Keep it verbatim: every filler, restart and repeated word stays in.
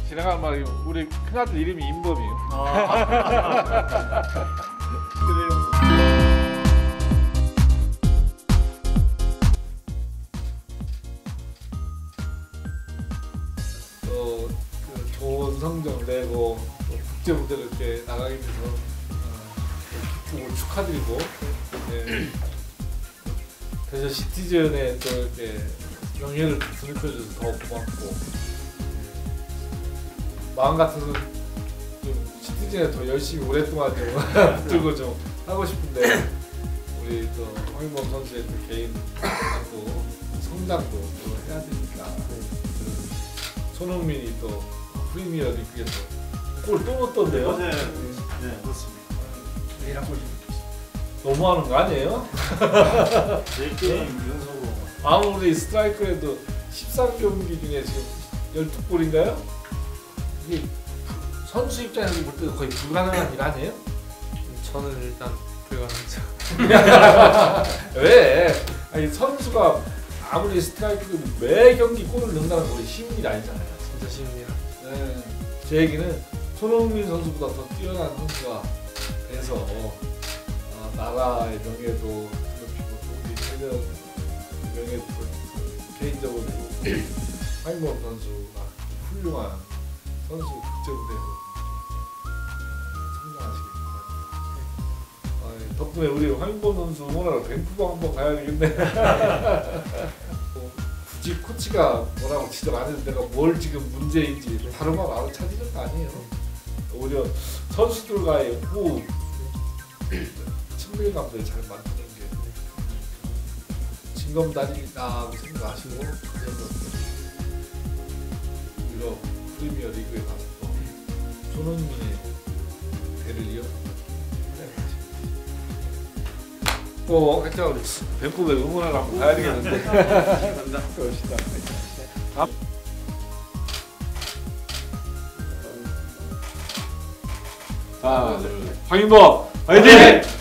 지나가는 말이 우리 큰아들 이름이 임범이에요. 아. 그래요. 또 그 좋은 성적 내고 또 국제 무대로 이렇게 나가게 돼서 어, 기쁘고 축하드리고 네. 대전 시티즌에 또 이렇게 명예를 부립해줘서 더 고맙고 네. 마음 같아서 좀 시티즌에 더 열심히 오랫동안 좀 붙들고 좀 하고 싶은데 우리 또 황인범 선수의 또 개인 또 성장도 또 해야 되니까 손흥민이 또 프리미어 리그에서 골 또 넣었던데요? 네, 네, 그렇습니다. 내일 골. 너무하는 거 아니에요? 네 게임 연속으로. 아무리 스트라이크에도 십삼 경기 중에 지금 열두 골인가요? 이게 선수 입장에서 볼 때 거의 불가능한 일 아니에요? 저는 일단 불가능하죠. 왜? 아니 선수가 아무리 스트라이크도 매 경기 골을 넣는다는 건 쉬운 일이 아니잖아요. 진짜 쉽네요. 네. 제 얘기는 손흥민 선수보다 더 뛰어난 선수가 돼서 어, 나라의 명예도 높이고 또 우리 대전 명예도 개인적으로 황인범 선수가 훌륭한 선수 국제 무대에서 성장하시길 바랍니다. 아, 덕분에 우리 황인범 선수 응원하러 밴쿠버 한번 가야 되겠네. 굳이 코치가 뭐라고 지적 안 해도 내가 뭘 지금 문제인지 바로만 알아 찾으는 거 아니에요. 오히려 선수들과의 호흡, 친밀감들 잘 만드는 게 징검다리다고 생각하시고 유럽 프리미어 리그에 가서 또 손흥민의 배를 이어서 꼭 하여튼 우리 밴쿠버에 응원하러 한번 가야 되겠는데. 감사합니다. 그럽시다. 자, 황인범 화이팅!